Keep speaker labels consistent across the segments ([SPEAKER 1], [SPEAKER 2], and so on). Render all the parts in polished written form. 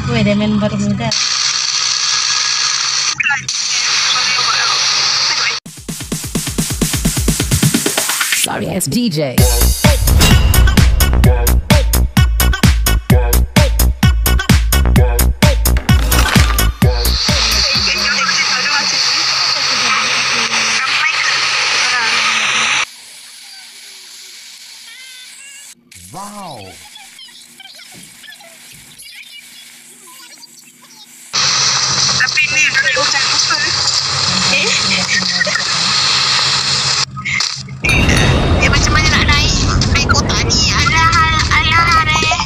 [SPEAKER 1] Wih, ada member muda.
[SPEAKER 2] Sorry ass DJ.
[SPEAKER 3] Wow.
[SPEAKER 4] Tapi ni dari hujan apa? Dia macam mana nak naik kota ni? Alah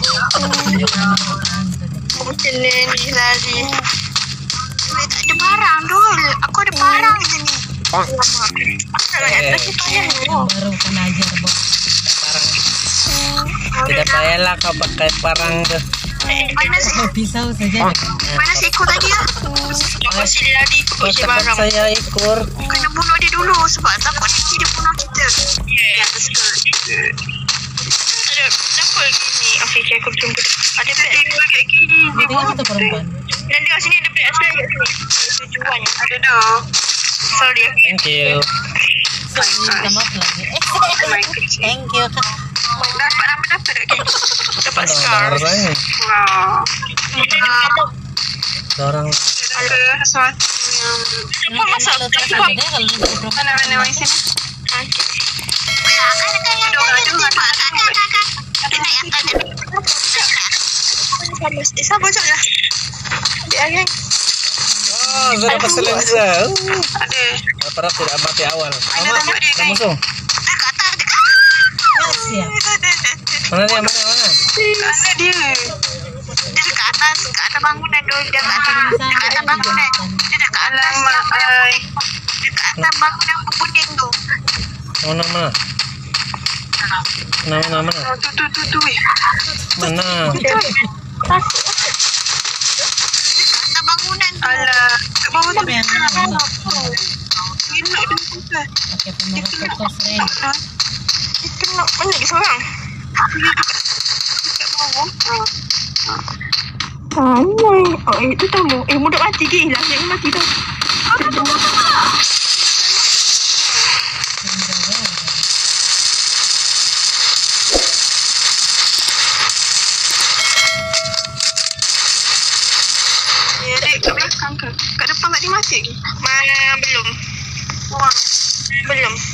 [SPEAKER 4] mungkin ni lari. Weh, tak ada barang dul. Aku ada barang je ni. Kalau atas ni payah ni.
[SPEAKER 1] Baru kan ajar bos.
[SPEAKER 5] Tidak payahlah kau pakai parang tu.
[SPEAKER 4] Mana sih?
[SPEAKER 1] Pisau saja.
[SPEAKER 4] Mana si ikut tadi lah? Kau sini lari ikut si
[SPEAKER 5] Tempat
[SPEAKER 4] barang.
[SPEAKER 5] saya ikut.
[SPEAKER 4] Kena bunuh dia dulu sebab takut nanti dia bunuh kita. Ya, betul. Ada kenapa gini? Okey, aku jumpa. Ada beg kayak gini.
[SPEAKER 1] Dia tengok satu perempuan.
[SPEAKER 4] Dan dia sini ada beg asli kat sini. Tujuan. Ada dah. Sorry.
[SPEAKER 5] Thank you.
[SPEAKER 1] Minta maaf lagi. Thank you.
[SPEAKER 4] Dapat lagi. Dapat scar.
[SPEAKER 5] Rasanya.
[SPEAKER 4] Wow.
[SPEAKER 5] Orang
[SPEAKER 4] Ada sesuatu yang apa masak?
[SPEAKER 1] Kalau terasa beda kalau dia perempuan.
[SPEAKER 4] Mana yang sini? Sabar je lah. Dia kan.
[SPEAKER 5] oh, sudah pasal lensa.
[SPEAKER 4] Ada.
[SPEAKER 5] Para tidak mati awal.
[SPEAKER 4] Mana nampak dia kan?
[SPEAKER 5] Musuh.
[SPEAKER 4] Dekat atas dekat.
[SPEAKER 1] Siap.
[SPEAKER 5] Mana dia? Mana?
[SPEAKER 4] Mana dia? Dia dekat atas bangunan tu. Dia dekat atas bangunan. Dia dekat atas dekat atas bangunan puding tu.
[SPEAKER 5] Mana? Mana?
[SPEAKER 4] Tu.
[SPEAKER 5] Mana?
[SPEAKER 4] Atas bangunan tu. Alah, kat bawah tu.
[SPEAKER 1] Yang mana?
[SPEAKER 4] Kena dia pusat.
[SPEAKER 1] Pakai pemerah fokus ni.
[SPEAKER 4] Dia kena mana dia seorang? Dekat bawah. Oh, itu tamu. Mudah mati dia hilang. Jangan mati tau. Ya, dek, kat belakang ke? Kat depan tak dia mati lagi? Mana belum? Belum.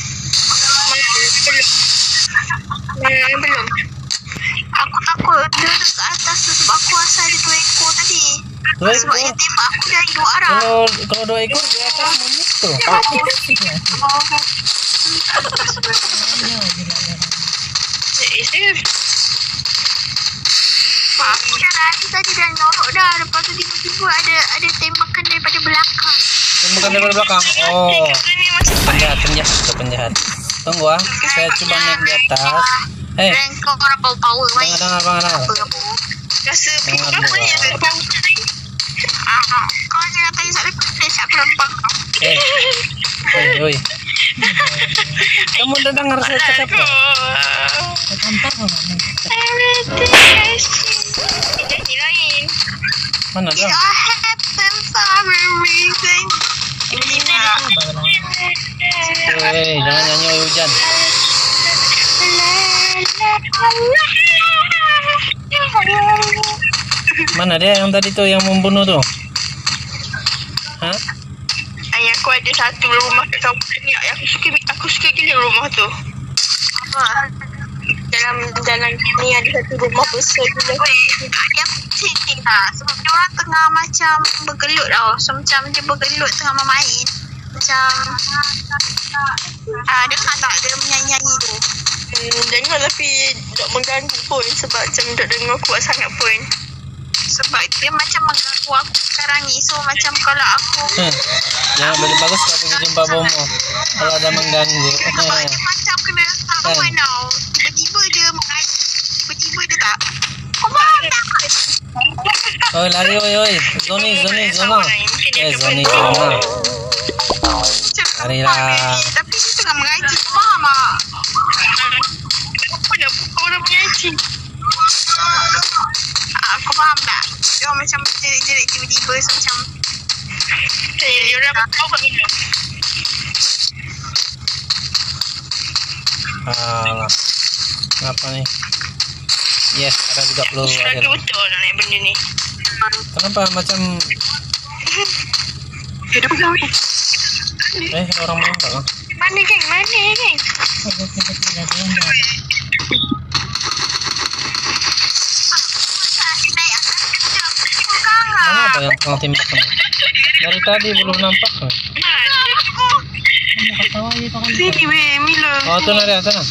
[SPEAKER 4] Belum. Aku takut dia dekat atas tu sebab aku rasa ada 2 ekor tadi.
[SPEAKER 5] Dua
[SPEAKER 4] Sebab
[SPEAKER 5] ekor?
[SPEAKER 4] dia tembak aku dari 2 arah.
[SPEAKER 5] Kalau 2 ekor di atas memutu. Aku dah lari tadi dah nyorok dah. Lepas tu tiba-tiba ada tembakan daripada belakang. Bukan dari belakang. Oh, penjahat. Tunggu ah, saya coba naik di atas.
[SPEAKER 4] Rank kau orang power baik.
[SPEAKER 5] Dengar.
[SPEAKER 4] Rasa apa ni ada bang. Kau jangan tanya soalan siap lempang kau.
[SPEAKER 5] Oi. Kamu udah dengar saya cakap tak?
[SPEAKER 1] Tampak apa?
[SPEAKER 4] Ini lain.
[SPEAKER 5] Mana
[SPEAKER 4] It
[SPEAKER 5] dah?
[SPEAKER 4] all happens for a reason. Ini
[SPEAKER 5] Jangan nyanyi hujan. Mana dia yang tadi tuh yang membunuh tuh? Hah?
[SPEAKER 4] ayah aku ada satu rumah kat kampung ni. Aku suka gila rumah tu. Dalam ni ada satu rumah besar gila. Yang penting lah. Sebab dia orang tengah macam bergelut tau. So macam dia bergelut tengah bermain. Macam dengar tak dia menyanyi-nyanyi tu? Dengar tapi tak mengganggu pun. Sebab macam tak dengar kuat sangat pun. Sebab dia macam mengganggu aku sekarang ni. So macam kalau aku
[SPEAKER 5] Jangan balik bagus kalau pergi jumpa Bomo. Kalau ada mengganggu.
[SPEAKER 4] nampak dia macam kena lawan tau. Tiba-tiba dia mengaji. Tiba-tiba dia tak. Come on tak.
[SPEAKER 5] Oi lari oi. Zoni. Zoni. Larilah.
[SPEAKER 4] Tapi dia tengah mengaji. Faham tak? Apa nak pukul orang mengaji? Aku
[SPEAKER 5] Kau faham tak? Dia orang macam jerit-jerit tiba-tiba so macam
[SPEAKER 4] Dia orang tahu kat mana.
[SPEAKER 3] Alah. Apa nih? Yes, ada juga perlu
[SPEAKER 4] Lagi
[SPEAKER 3] ada.
[SPEAKER 4] betul nak naik benda ni.
[SPEAKER 3] Kenapa macam
[SPEAKER 5] dia pegang ni.
[SPEAKER 3] orang menembak lah.
[SPEAKER 5] Mana geng?
[SPEAKER 1] Ada tiba-tiba dia nak.
[SPEAKER 3] Mana apa yang tengah tembak kamu? Dari tadi belum nampak.
[SPEAKER 1] Kamu ketawa dia pakai.
[SPEAKER 5] Sini weh, Mila.
[SPEAKER 3] Oh, tu nak dia, sana.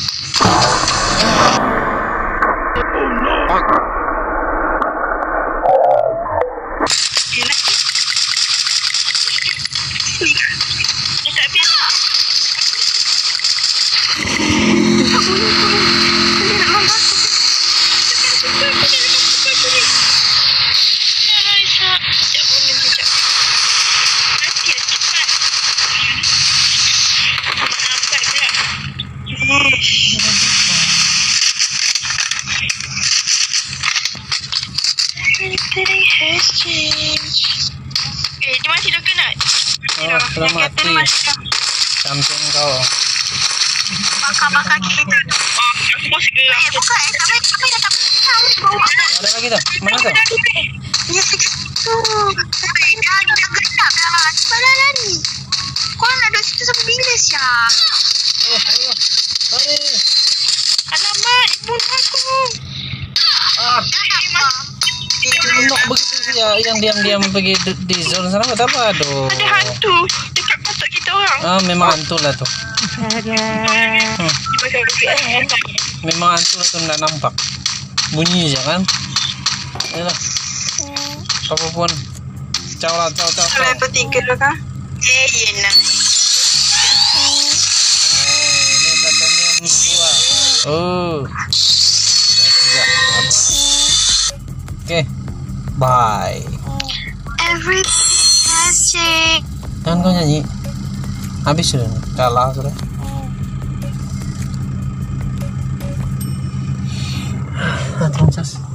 [SPEAKER 4] Dia tak biasa. Dia masih dah kena.
[SPEAKER 3] Oh, sudah mati. Champion kau.
[SPEAKER 5] Bakar kita.
[SPEAKER 4] Aku pun segera.
[SPEAKER 5] Buka sampai dah tak tahu.
[SPEAKER 3] Ada lagi tak? Mana tu?
[SPEAKER 5] Ya situ. Dah gelap dah. Mana lari? Kau nak duduk situ sampai bila siap?
[SPEAKER 3] Lari.
[SPEAKER 4] Alamak, ibu aku.
[SPEAKER 3] Ah, menok begitu saja. Yang diam-diam pergi di zone sana. Tak apa, aduh.
[SPEAKER 4] Ada hantu dekat mata kita orang.
[SPEAKER 3] Ah, memang hantu lah tu. Memang hantu lah tu tak nampak. Bunyi je kan. Yalah. Apapun. Ciao lah, ciao.
[SPEAKER 5] Level 3 dah kan?
[SPEAKER 4] Yelah.
[SPEAKER 3] Ini katanya dua. Oh. Nice juga. Oke. Bye.
[SPEAKER 5] Everything has changed.
[SPEAKER 3] Kan kau nyanyi. Habis sudah nih. Kalah sudah. Terus.